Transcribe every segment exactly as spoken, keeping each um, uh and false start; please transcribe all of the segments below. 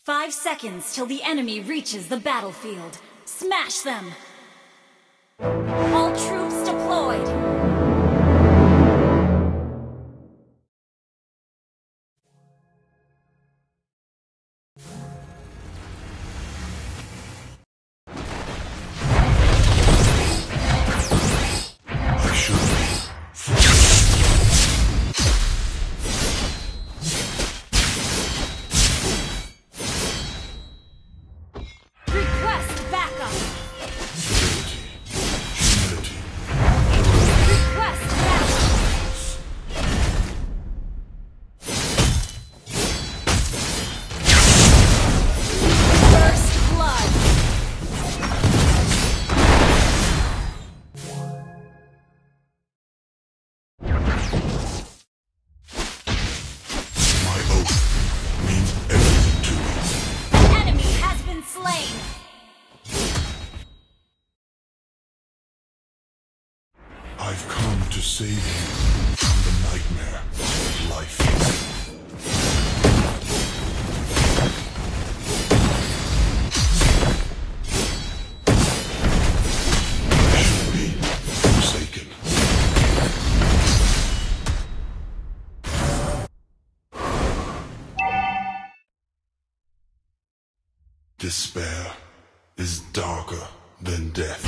Five seconds till the enemy reaches the battlefield. Smash them! All troops deployed! I've come to save you from the nightmare of life. I should be forsaken. Despair is darker than death.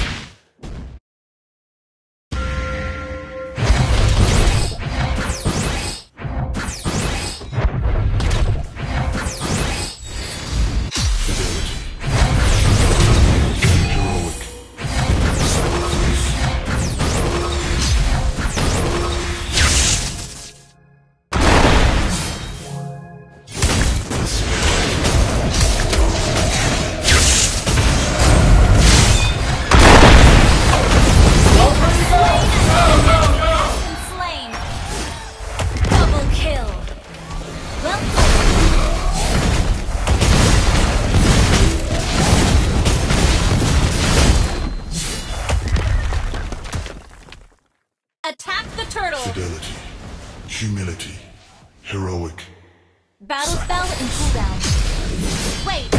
Attack the turtle! Fidelity, humility, heroic. Battle spell in cooldown. Wait!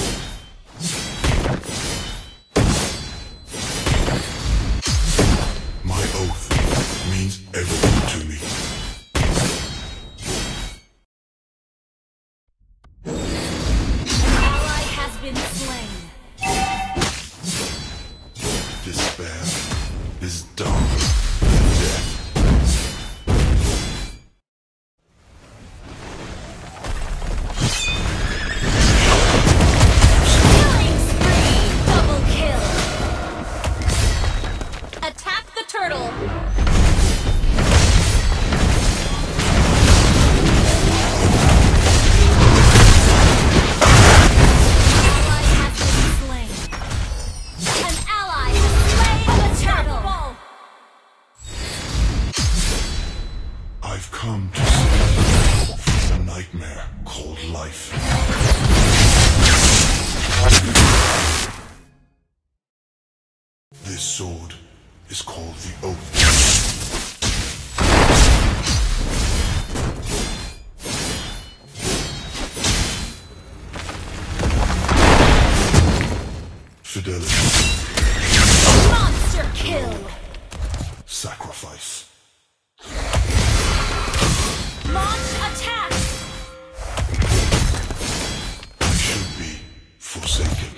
My oath means everything to me. An ally has been slain. Despair is darker than death. Killing spree! Double kill! Attack the turtle! Ally has been slain. An ally has slain the turtle! I've come to save you from the nightmare called life. This sword is called the Oath. Fidelity, Monster kill! sacrifice. Launch attack! I should be forsaken.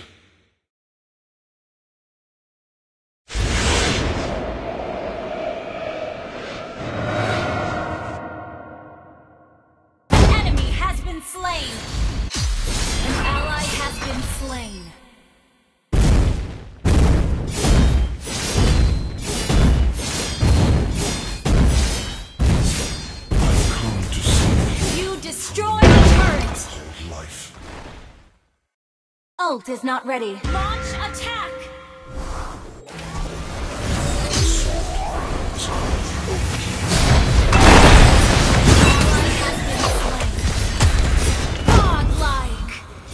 An enemy has been slain! An ally has been slain. I've come to save you You destroy the turret! called life. Ult is not ready. Launch attack! This sword is called the Oath. Ally has been slain. Godlike!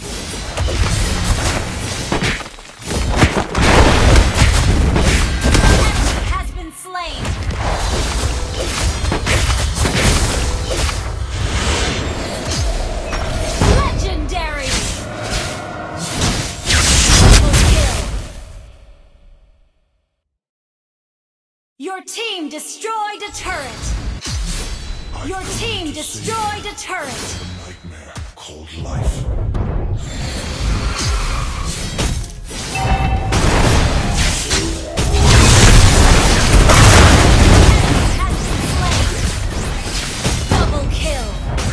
Enemy has been slain. Legendary! Your team destroyed a turret! I've Your come team to destroyed save a turret! you from a nightmare called life. Double kill!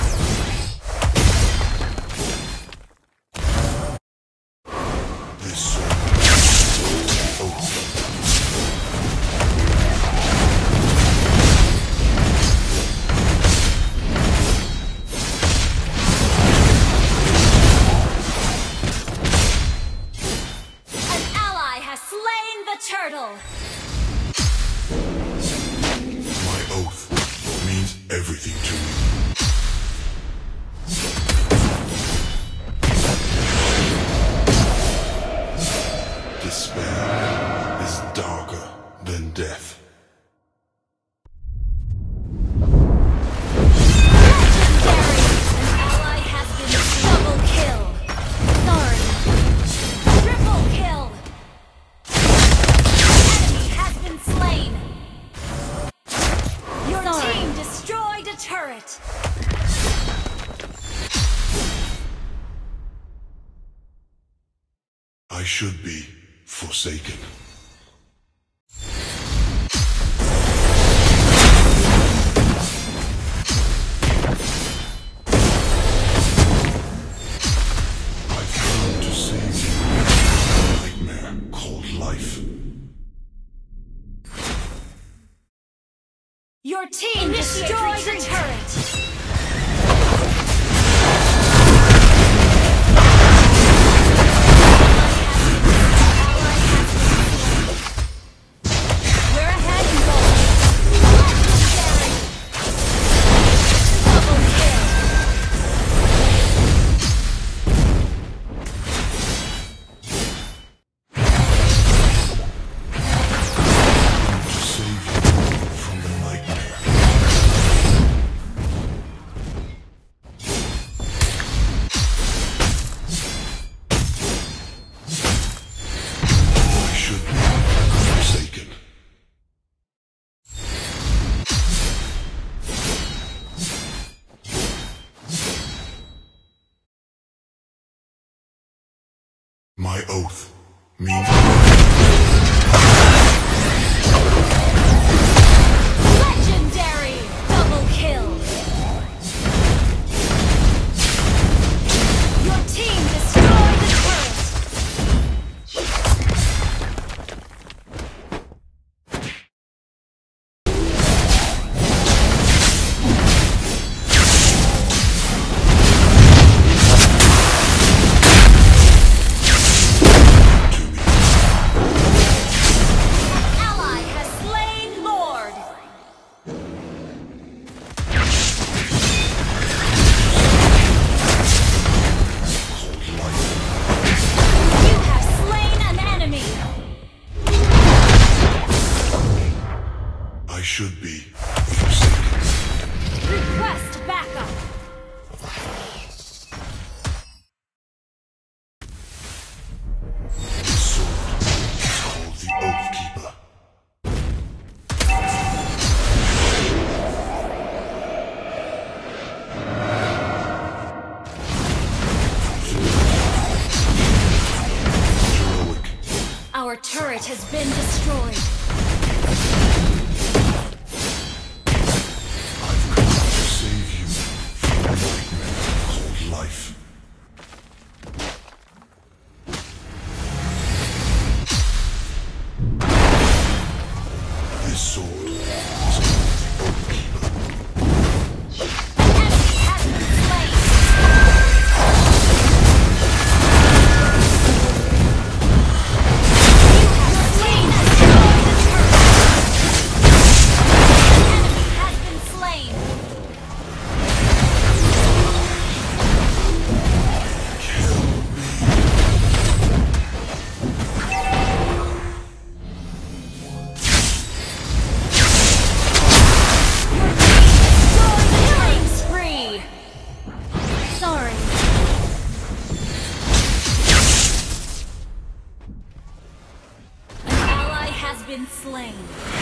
This sword is oath. Turtle! My oath means everything to me. Despair is darker than death. Turret! I should be forsaken. I've come to save you from a nightmare called life. Your team destroyed a turret! We're ahead in gold. Double kill! To save you from the nightmare. I should be forsaken. My oath means Legendary! Double kill! Your team destroyed the turret! to me. Ally has slain Lord! Called life. You have slain an enemy! I should be forsaken. Request backup! This sword is called the Oathkeeper. Heroic. Our turret has been destroyed. I've come to save you from a nightmare called life. This sword is called the Oathkeeper. An enemy has been slain! You have slain a turret! An enemy has been slain! Kill me. Killing spree! Sorry. An ally has been slain.